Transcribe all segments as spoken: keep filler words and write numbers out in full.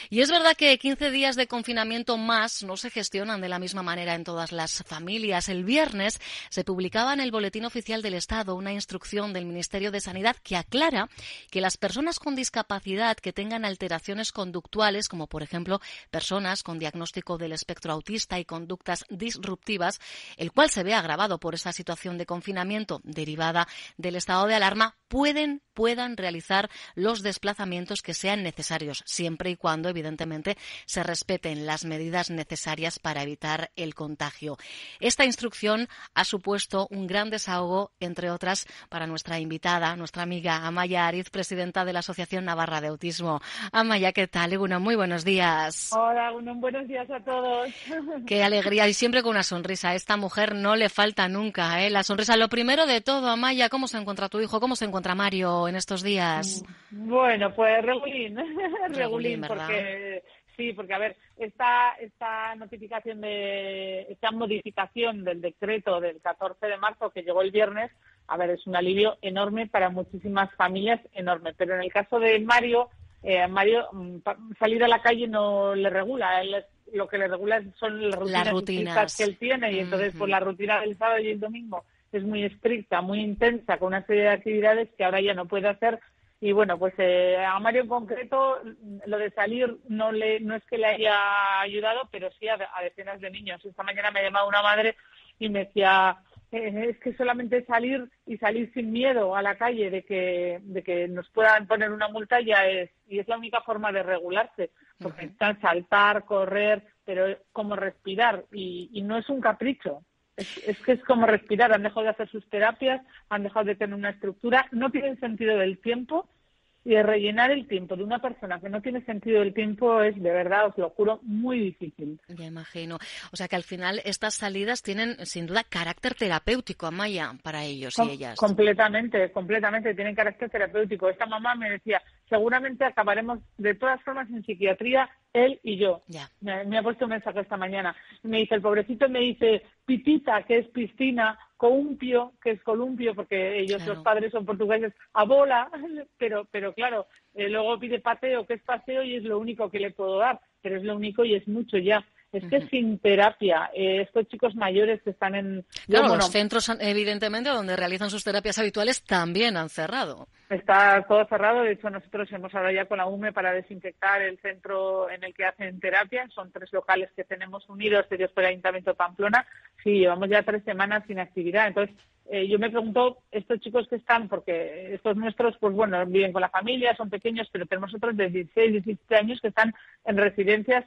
Y es verdad que quince días de confinamiento más no se gestionan de la misma manera en todas las familias. El viernes se publicaba en el Boletín Oficial del Estado una instrucción del Ministerio de Sanidad que aclara que las personas con discapacidad que tengan alteraciones conductuales, como por ejemplo personas con diagnóstico del espectro autista y conductas disruptivas, el cual se ve agravado por esa situación de confinamiento derivada del estado de alarma, pueden puedan realizar los desplazamientos que sean necesarios, siempre y cuando, evidentemente, se respeten las medidas necesarias para evitar el contagio. Esta instrucción ha supuesto un gran desahogo, entre otras, para nuestra invitada, nuestra amiga Amaia Ariz, presidenta de la Asociación Navarra de Autismo. Amaia, ¿qué tal? Eguna, muy buenos días. Hola, unos buenos días a todos. Qué alegría, y siempre con una sonrisa. A esta mujer no le falta nunca, ¿eh? La sonrisa. Lo primero de todo, Amaia, ¿cómo se encuentra tu hijo? ¿Cómo se encuentra Mario en estos días? Bueno, pues regulín, regulín, regulín, ¿verdad? porque sí, porque a ver, esta esta notificación de esta modificación del decreto del catorce de marzo que llegó el viernes, a ver, es un alivio enorme para muchísimas familias, enorme. Pero en el caso de Mario, eh, Mario salir a la calle no le regula, él lo que le regula son las rutinas, las rutinas. que él tiene, y entonces uh-huh. pues la rutina del sábado y el domingo es muy estricta, muy intensa, con una serie de actividades que ahora ya no puede hacer. Y bueno, pues eh, a Mario en concreto, lo de salir no le no es que le haya ayudado, pero sí a, a decenas de niños. Esta mañana me llamaba una madre y me decía, eh, es que solamente salir y salir sin miedo a la calle de que de que nos puedan poner una multa ya es, y es la única forma de regularse, porque uh-huh. están saltar, correr, pero como respirar, y, y no es un capricho. Es, es que es como respirar, han dejado de hacer sus terapias, han dejado de tener una estructura, no tienen sentido del tiempo, y de rellenar el tiempo de una persona que no tiene sentido del tiempo es, de verdad, os lo juro, muy difícil. Ya imagino. O sea que al final estas salidas tienen sin duda carácter terapéutico, Amaia, para ellos Com- y ellas. Completamente, completamente, tienen carácter terapéutico. Esta mamá me decía, seguramente acabaremos de todas formas en psiquiatría, él y yo. Ya. Me, me ha puesto un mensaje esta mañana. Me dice, el pobrecito me dice, pitita, que es piscina, columpio, que es columpio, porque ellos, claro. los padres son portugueses, a bola, pero, pero claro, eh, luego pide paseo, que es paseo, y es lo único que le puedo dar, pero es lo único y es mucho ya. Es que uh-huh. sin terapia, eh, estos chicos mayores que están en... Claro, yo, bueno, los centros, evidentemente, donde realizan sus terapias habituales también han cerrado. Está todo cerrado. De hecho, nosotros hemos hablado ya con la U M E para desinfectar el centro en el que hacen terapia. Son tres locales que tenemos unidos, ellos por el Ayuntamiento de Pamplona. Sí, llevamos ya tres semanas sin actividad. Entonces, eh, yo me pregunto, estos chicos que están, porque estos nuestros, pues bueno, viven con la familia, son pequeños, pero tenemos otros de dieciséis, diecisiete años que están en residencias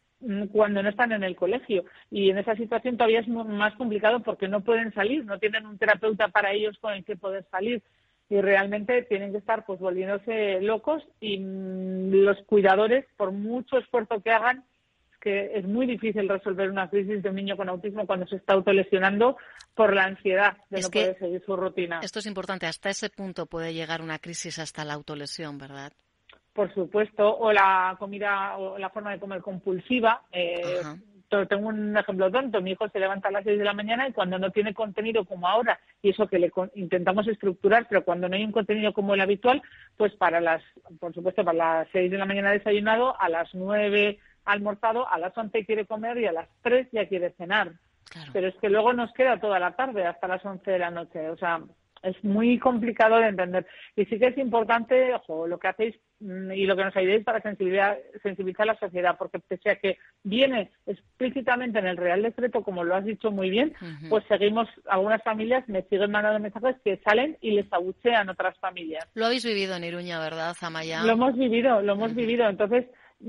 cuando no están en el colegio, y en esa situación todavía es más complicado porque no pueden salir, no tienen un terapeuta para ellos con el que poder salir, y realmente tienen que estar pues volviéndose locos, y mmm, los cuidadores, por mucho esfuerzo que hagan, que es muy difícil resolver una crisis de un niño con autismo cuando se está autolesionando por la ansiedad de es no que poder seguir su rutina. Esto es importante, hasta ese punto puede llegar una crisis, hasta la autolesión, ¿verdad? Por supuesto, o la comida o la forma de comer compulsiva. Eh, tengo un ejemplo tonto, mi hijo se levanta a las seis de la mañana y cuando no tiene contenido como ahora, y eso que le con, intentamos estructurar, pero cuando no hay un contenido como el habitual, pues para las, por supuesto, para las seis de la mañana desayunado, a las nueve almorzado, a las once quiere comer y a las tres ya quiere cenar. Claro. Pero es que luego nos queda toda la tarde hasta las once de la noche, o sea, es muy complicado de entender. Y sí que es importante, ojo, lo que hacéis y lo que nos ayudéis para sensibilizar, sensibilizar a la sociedad, porque pese a que viene explícitamente en el Real Decreto, como lo has dicho muy bien, uh-huh. pues seguimos, algunas familias me siguen mandando mensajes que salen y les abuchean otras familias. Lo habéis vivido en Iruña, ¿verdad, Amaia? Lo hemos vivido, lo hemos uh-huh. vivido. Entonces,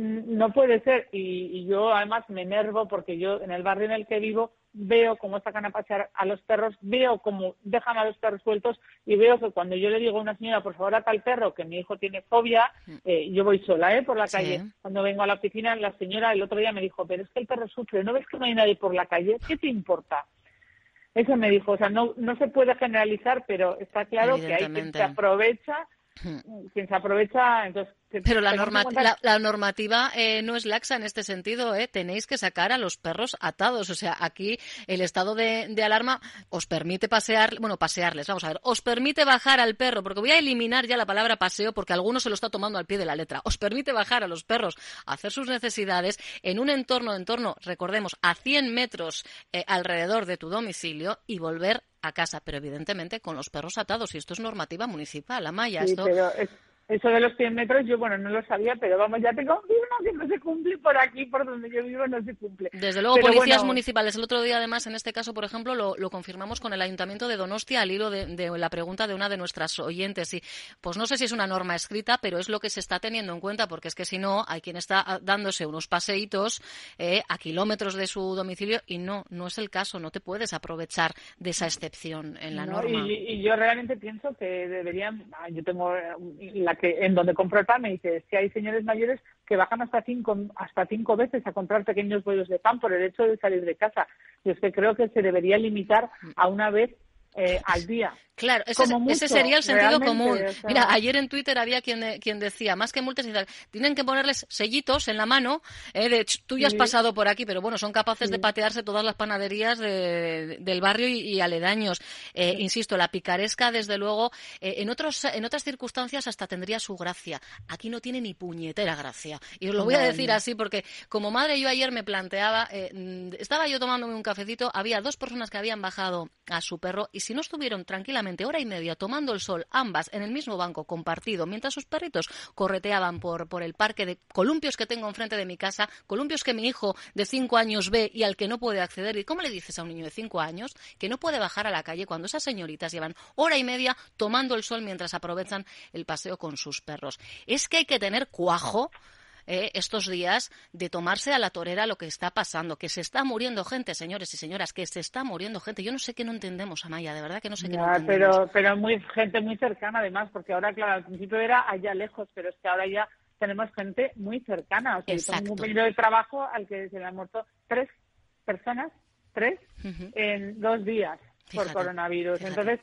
no puede ser. Y, y yo, además, me enervo porque yo, en el barrio en el que vivo, veo cómo sacan a pasear a los perros, veo cómo dejan a los perros sueltos, y veo que cuando yo le digo a una señora, por favor, ata el perro, que mi hijo tiene fobia, eh, yo voy sola, ¿eh? por la calle. Sí. Cuando vengo a la oficina, la señora el otro día me dijo, pero es que el perro sufre, ¿no ves que no hay nadie por la calle? ¿Qué te importa? Eso me dijo. O sea, no, no se puede generalizar, pero está claro que hay quien se aprovecha, quien se aprovecha, entonces Pero la, norma, la, la normativa eh, no es laxa en este sentido, ¿eh? Tenéis que sacar a los perros atados. O sea, aquí el estado de, de alarma os permite pasear, bueno, pasearles, vamos a ver, os permite bajar al perro, porque voy a eliminar ya la palabra paseo porque alguno se lo está tomando al pie de la letra. Os permite bajar a los perros a hacer sus necesidades en un entorno, entorno, recordemos, a cien metros eh, alrededor de tu domicilio y volver a casa, pero evidentemente con los perros atados. Y esto es normativa municipal, Amaya. Sí, esto... pero es... Eso de los cien metros, yo, bueno, no lo sabía, pero vamos, ya te confirmo que no se cumple por aquí, por donde yo vivo, no se cumple. Desde luego, pero policías bueno, municipales. El otro día, además, en este caso, por ejemplo, lo, lo confirmamos con el Ayuntamiento de Donostia al hilo de, de la pregunta de una de nuestras oyentes. Y pues no sé si es una norma escrita, pero es lo que se está teniendo en cuenta, porque es que si no, hay quien está dándose unos paseitos eh, a kilómetros de su domicilio y no, no es el caso. No te puedes aprovechar de esa excepción en la no, norma. Y, y yo realmente pienso que deberían, yo tengo la que en donde compro el pan, me dice, que hay señores mayores que bajan hasta cinco hasta cinco veces a comprar pequeños bollos de pan por el hecho de salir de casa. Y es que creo que se debería limitar a una vez eh, al día. Claro, ese, mucho, ese sería el sentido común. O sea... Mira, ayer en Twitter había quien, de, quien decía, más que multas, tienen que ponerles sellitos en la mano, eh, de tú ya has sí. pasado por aquí, pero bueno, son capaces sí. de patearse todas las panaderías de, del barrio y, y aledaños. Eh, sí. Insisto, la picaresca, desde luego, eh, en otros en otras circunstancias hasta tendría su gracia. Aquí no tiene ni puñetera gracia. Y os lo voy a decir así porque, como madre, yo ayer me planteaba, eh, estaba yo tomándome un cafecito, había dos personas que habían bajado a su perro y si no estuvieron tranquilamente hora y media tomando el sol, ambas en el mismo banco compartido, mientras sus perritos correteaban por, por el parque de columpios que tengo enfrente de mi casa, columpios que mi hijo de cinco años ve y al que no puede acceder. ¿Y cómo le dices a un niño de cinco años que no puede bajar a la calle cuando esas señoritas llevan hora y media tomando el sol mientras aprovechan el paseo con sus perros? Es que hay que tener cuajo Eh, estos días de tomarse a la torera lo que está pasando, que se está muriendo gente, señores y señoras, que se está muriendo gente. Yo no sé qué no entendemos, Amaya, de verdad que no sé qué ya, no entendemos. Pero, pero muy gente muy cercana, además, porque ahora, claro, al principio era allá lejos, pero es que ahora ya tenemos gente muy cercana. O sea, yo tengo un compañero de trabajo al que se le han muerto tres personas, tres, uh-huh. en dos días fíjate, por coronavirus. Fíjate. Entonces,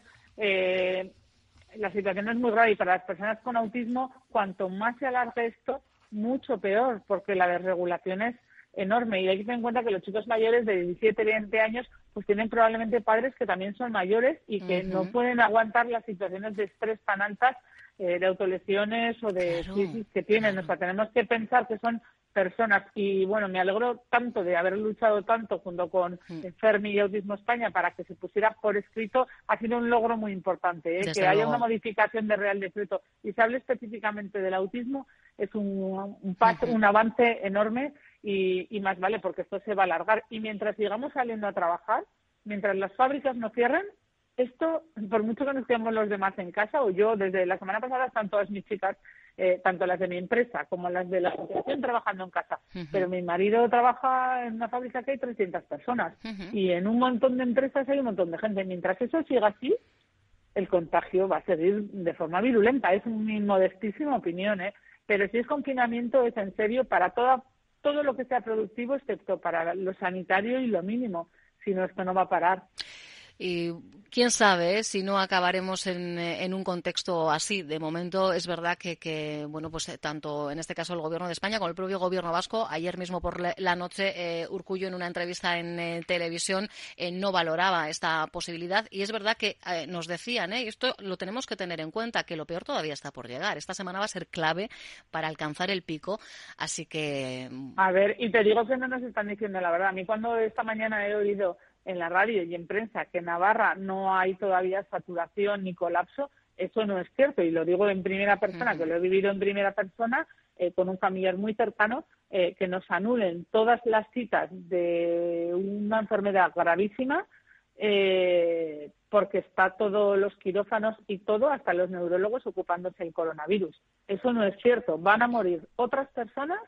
eh, la situación es muy grave y para las personas con autismo, cuanto más se alargue esto, mucho peor, porque la desregulación es enorme y hay que tener en cuenta que los chicos mayores de diecisiete, veinte años pues tienen probablemente padres que también son mayores y que uh-huh. no pueden aguantar las situaciones de estrés tan altas eh, de autolesiones o de claro, crisis que tienen. Claro. O sea, tenemos que pensar que son personas y bueno, me alegro tanto de haber luchado tanto junto con uh-huh. Fermi y Autismo España para que se pusiera por escrito. Ha sido un logro muy importante, ¿eh? que luego. haya una modificación de Real Decreto y se hable específicamente del autismo. Es un, un paso, uh-huh. un avance enorme y, y más vale porque esto se va a alargar. Y mientras sigamos saliendo a trabajar, mientras las fábricas no cierren, esto, por mucho que nos quedemos los demás en casa, o yo desde la semana pasada están todas mis chicas, eh, tanto las de mi empresa como las de la asociación trabajando en casa. Uh-huh. Pero mi marido trabaja en una fábrica que hay trescientas personas uh-huh. y en un montón de empresas hay un montón de gente. Mientras eso siga así, el contagio va a seguir de forma virulenta. Es mi modestísima opinión, ¿eh? Pero si es confinamiento es en serio para toda, todo lo que sea productivo, excepto para lo sanitario y lo mínimo. Si no, esto no va a parar. Y quién sabe, ¿eh? Si no acabaremos en, en un contexto así. De momento es verdad que, que bueno, pues tanto en este caso el Gobierno de España como el propio Gobierno vasco, ayer mismo por la noche, eh, Urkullu en una entrevista en eh, televisión eh, no valoraba esta posibilidad y es verdad que eh, nos decían, ¿eh? y esto lo tenemos que tener en cuenta, que lo peor todavía está por llegar. Esta semana va a ser clave para alcanzar el pico, así que... A ver, y te digo que no nos están diciendo la verdad. A mí cuando esta mañana he oído en la radio y en prensa que en Navarra no hay todavía saturación ni colapso, eso no es cierto y lo digo en primera persona, uh-huh. que lo he vivido en primera persona eh, con un familiar muy cercano, eh, que nos anulen todas las citas de una enfermedad gravísima eh, porque está todos los quirófanos y todo, hasta los neurólogos ocupándose del coronavirus. Eso no es cierto. Van a morir otras personas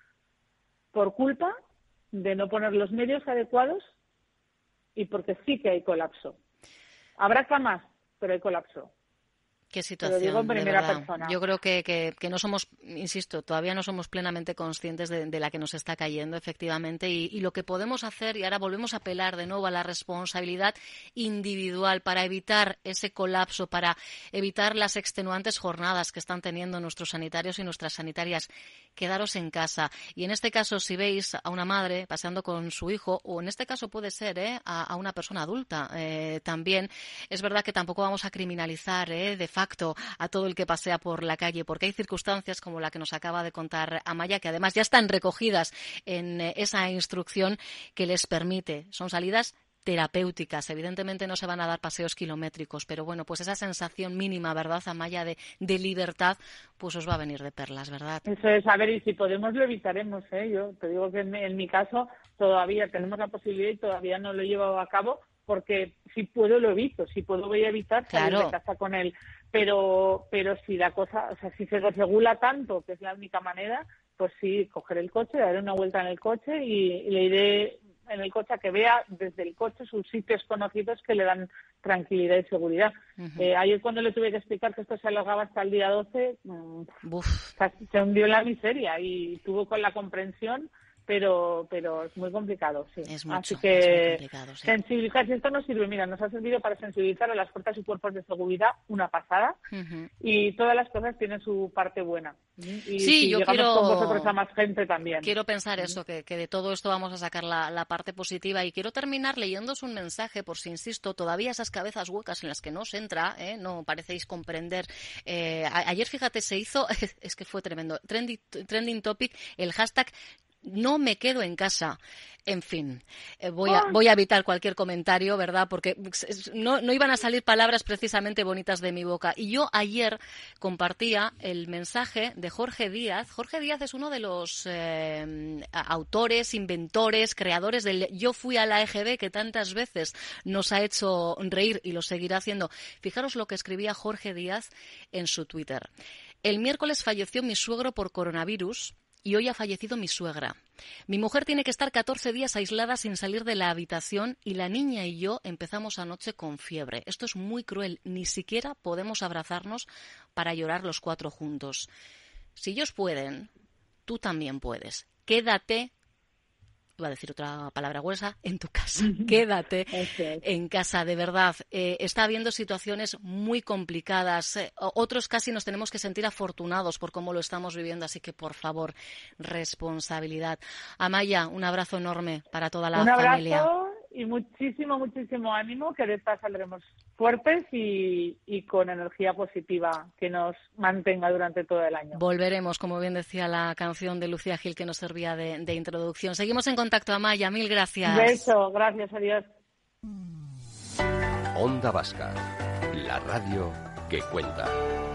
por culpa de no poner los medios adecuados y porque sí que hay colapso. Habrá camas, pero hay colapso. Qué situación, te lo digo en primera de verdad. persona. Yo creo que, que, que no somos, insisto, todavía no somos plenamente conscientes de, de la que nos está cayendo, efectivamente, y, y lo que podemos hacer, y ahora volvemos a apelar de nuevo a la responsabilidad individual para evitar ese colapso, para evitar las extenuantes jornadas que están teniendo nuestros sanitarios y nuestras sanitarias. Quedaros en casa. Y en este caso, si veis a una madre paseando con su hijo, o en este caso puede ser ¿eh? a, a una persona adulta eh, también, es verdad que tampoco vamos a criminalizar ¿eh? de facto a todo el que pasea por la calle, porque hay circunstancias como la que nos acaba de contar Amaya, que además ya están recogidas en eh, esa instrucción que les permite. Son salidas terapéuticas. Evidentemente no se van a dar paseos kilométricos, pero bueno, pues esa sensación mínima, ¿verdad, Amaya, de, de libertad, pues os va a venir de perlas, ¿verdad? Eso es, a ver, y si podemos lo evitaremos, ¿eh? Yo te digo que en, en mi caso todavía tenemos la posibilidad y todavía no lo he llevado a cabo, porque si puedo lo evito, si puedo voy a evitar salir claro. de casa con él, pero pero si la cosa, o sea, si se regula tanto, que es la única manera, pues sí, coger el coche, daré una vuelta en el coche y, y le iré en el coche a que vea desde el coche sus sitios conocidos que le dan tranquilidad y seguridad. Uh-huh. Eh, ayer cuando le tuve que explicar que esto se alargaba hasta el día doce, mmm, se hundió en la miseria y tuvo con la comprensión, pero pero es muy complicado, sí. Es mucho, Así que es muy complicado, sí. sensibilizar, si esto nos sirve, mira, nos ha servido para sensibilizar a las fuerzas y cuerpos de seguridad, una pasada, uh-huh. y todas las cosas tienen su parte buena. Y sí, si yo llegamos quiero, con vosotros a más gente también. Quiero pensar uh-huh. eso, que, que de todo esto vamos a sacar la, la parte positiva, y quiero terminar leyéndoos un mensaje, por si insisto, todavía esas cabezas huecas en las que no os entra, ¿eh? No parecéis comprender. Eh, a, ayer, fíjate, se hizo, es que fue tremendo, trending, trending topic, el hashtag no me quedo en casa. En fin, eh, voy, a, voy a evitar cualquier comentario, ¿verdad? Porque no, no iban a salir palabras precisamente bonitas de mi boca. Y yo ayer compartía el mensaje de Jorge Díaz. Jorge Díaz es uno de los eh, autores, inventores, creadores del Yo fui a la E G B, que tantas veces nos ha hecho reír y lo seguirá haciendo. Fijaros lo que escribía Jorge Díaz en su Twitter. El miércoles falleció mi suegro por coronavirus. Y hoy ha fallecido mi suegra. Mi mujer tiene que estar catorce días aislada sin salir de la habitación y la niña y yo empezamos anoche con fiebre. Esto es muy cruel. Ni siquiera podemos abrazarnos para llorar los cuatro juntos. Si ellos pueden, tú también puedes. Quédate, iba a decir otra palabra gruesa, en tu casa. Quédate en casa, de verdad. Eh, está habiendo situaciones muy complicadas. Eh, otros casi nos tenemos que sentir afortunados por cómo lo estamos viviendo. Así que, por favor, responsabilidad. Amaya, un abrazo enorme para toda la familia. Un abrazo y muchísimo, muchísimo ánimo, que de esta saldremos fuertes y, y con energía positiva que nos mantenga durante todo el año. Volveremos, como bien decía la canción de Lucía Gil que nos servía de, de introducción. Seguimos en contacto, Amaya. Mil gracias. Un beso, gracias, adiós. Onda Vasca, la radio que cuenta.